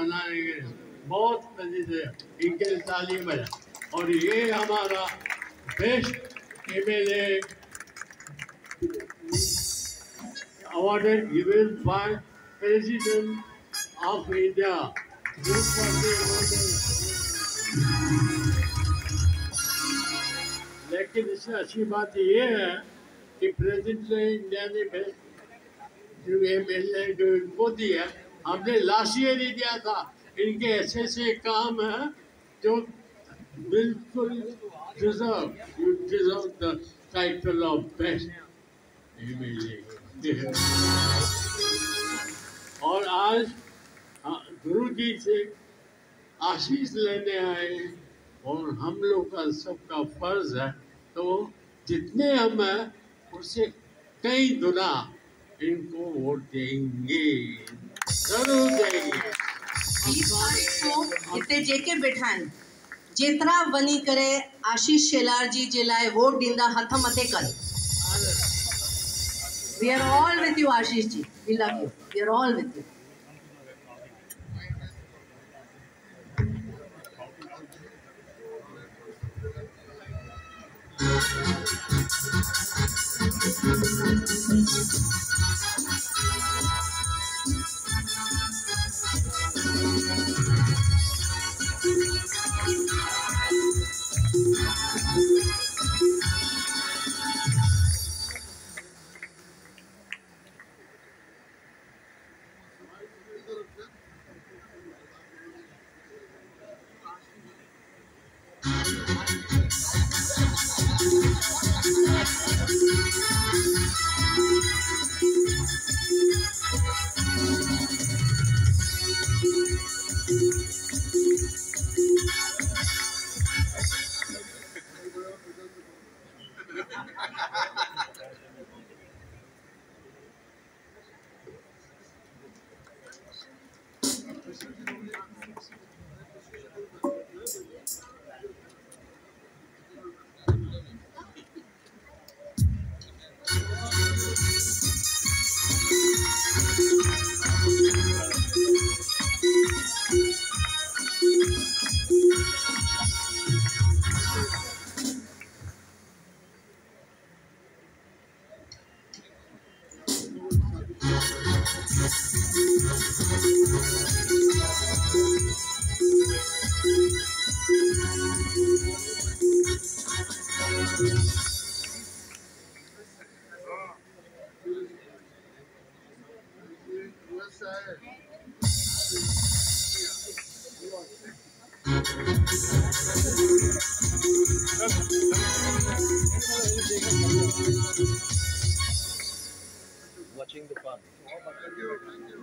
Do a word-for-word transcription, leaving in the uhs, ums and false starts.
बनाने के बहुत लजीज है, इनके लिए तालीम है। और ये हमारा best MLA awarded given by President of India. लेकिन इससे अच्छी बात ये है कि प्रेसिडेंट ने इंडिया ने जो एमएलए जो इनको दिया, हमने लास्ट ईयर ही दिया था। इनके ऐसे ऐसे काम है जो बिल्कुल deserve you deserve the title of best MLA. और आज गुरु जी से आशीष लेने आए और हम लोग का सबका फर्ज है, तो जितने हम हैं उससे कई गुना इनको वोट देंगे, जरूर देंगे। बीस तारीख को हिते जेके बैठा आहिनि जेतिरा वञी करे आशीष शेलार जी जे लाइ वोट ॾींदा हथ मथे कनि। We are all with you, Ashish ji. We love you. We are all with you. Watching the fun.